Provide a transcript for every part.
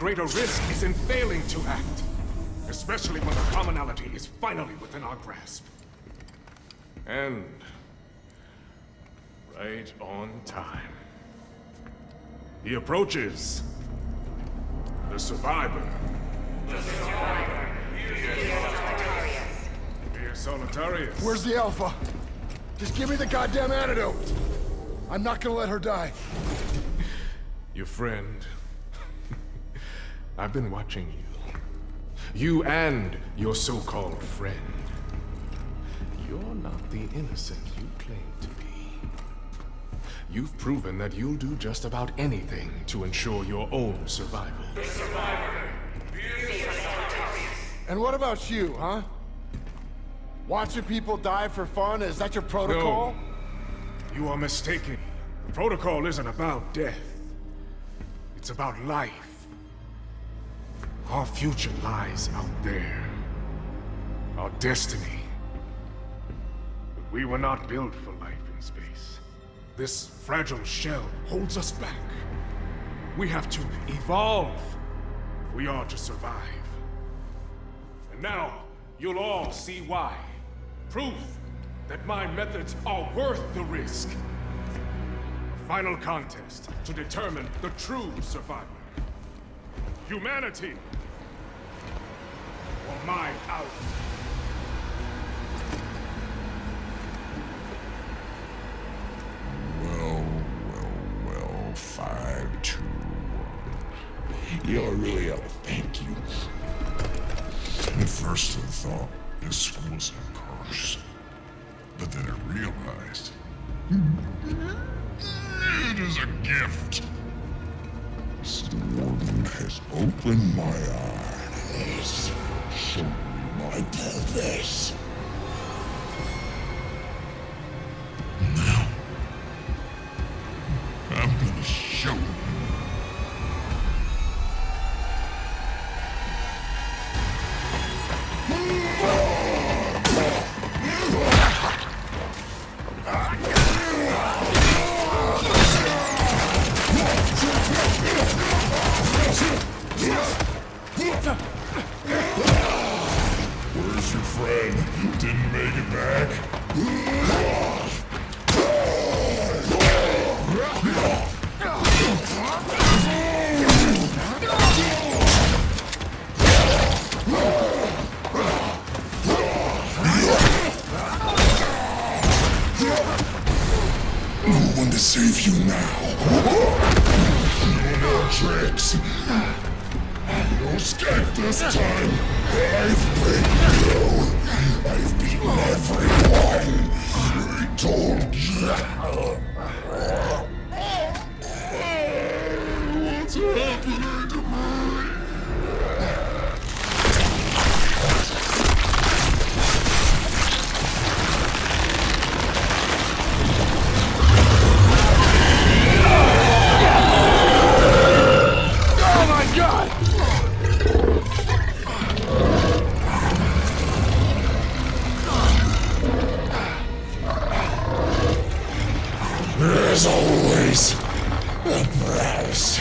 greater risk is in failing to act. Especially when the commonality is finally within our grasp. And... right on time. He approaches. The survivor. The survivor. Dear Solitarius. Where's the Alpha? Just give me the goddamn antidote. I'm not gonna let her die. Your friend. I've been watching you. You and your so-called friend. You're not the innocent you claim to be. You've proven that you'll do just about anything to ensure your own survival. The survivor. And what about you, huh? Watching people die for fun? Is that your protocol? No. You are mistaken. The protocol isn't about death. It's about life. Our future lies out there. Our destiny. But we were not built for life in space. This fragile shell holds us back. We have to evolve if we are to survive. And now, you'll all see why. Proof that my methods are worth the risk. A final contest to determine the true survivor. Humanity! Or my out. Well, 5-2-1. You're really a thank you. At first I thought this was a curse. But then I realized... it is a gift. This warden has opened my eyes. Shown me my purpose. Now, I'm gonna show you. Where's your friend? Didn't make it back? No one to save you now. No more tricks. No escape this time. I've beaten you. I've beaten everyone. I told you. What's happening to me? Oh my God! There's always a price.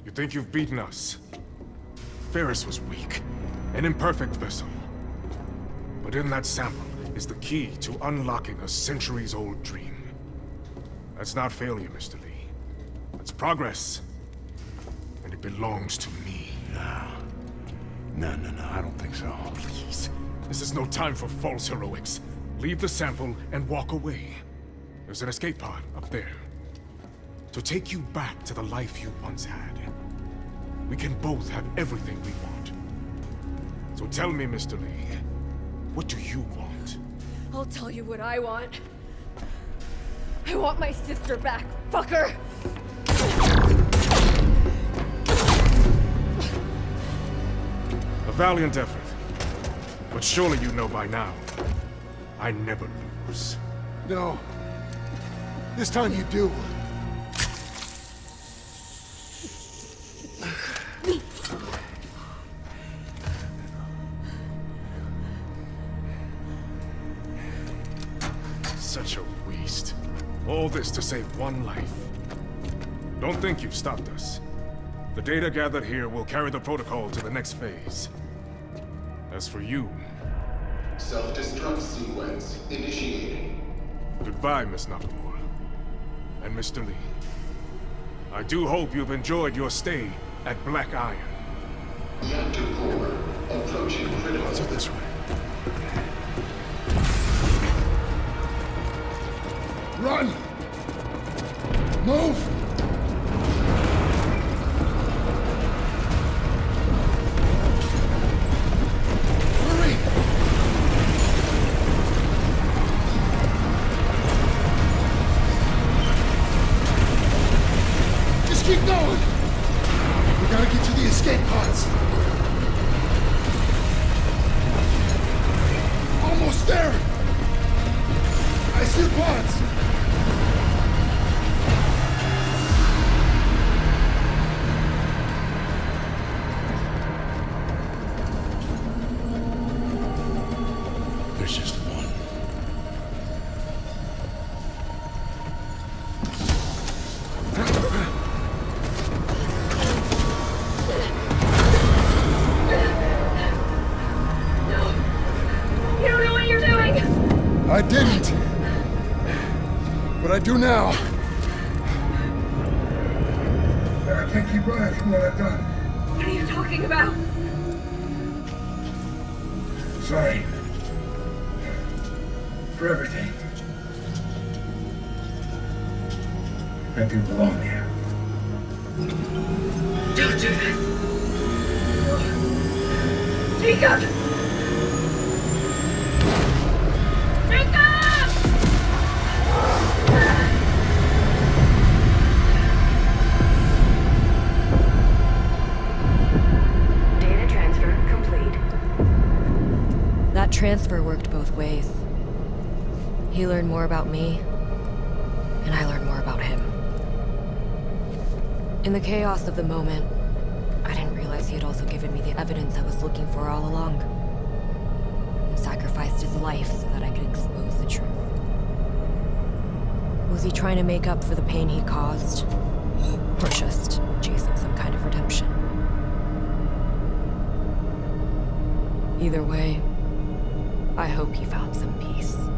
You think you've beaten us? Ferris was weak, an imperfect vessel. But in that sample is the key to unlocking a centuries-old dream. That's not failure, Mr. Lee. That's progress. And it belongs to me. No, I don't think so. Please. This is no time for false heroics. Leave the sample and walk away. There's an escape pod up there. To take you back to the life you once had. We can both have everything we want. So tell me, Mr. Lee, what do you want? I'll tell you what I want. I want my sister back, fucker! A valiant effort. But surely you know by now, I never lose. No. This time you do. Such a waste. All this to save one life. Don't think you've stopped us. The data gathered here will carry the protocol to the next phase. As for you... Self-destruct sequence initiating. Goodbye, Miss Nakamura. And Mr. Lee. I do hope you've enjoyed your stay at Black Iron. Reactor core approaching critical. Let's go this way. Run! Move! Hurry! Just keep going! We gotta get to the escape pods. Almost there! I see the pods! There's just one. You don't know what you're doing! I didn't. But I do now. I can't keep running from what I've done. What are you talking about? Sorry. For everything. I do belong here. Don't do this! Jacob! Jacob! Data transfer complete. That transfer worked both ways. He learned more about me, and I learned more about him. In the chaos of the moment, I didn't realize he had also given me the evidence I was looking for all along. And sacrificed his life so that I could expose the truth. Was he trying to make up for the pain he caused? Or just chasing some kind of redemption? Either way, I hope he found some peace.